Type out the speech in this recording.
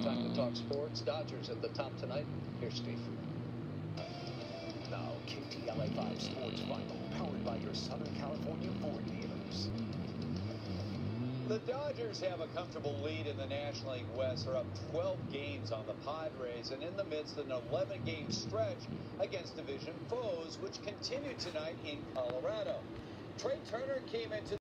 Time to talk sports. Dodgers at the top tonight. Here's Steve. Now, KTLA 5 Sports Final, powered by your Southern California Ford dealers. The Dodgers have a comfortable lead in the National League West. They're up 12 games on the Padres and in the midst of an 11-game stretch against division foes, which continued tonight in Colorado. Trey Turner came into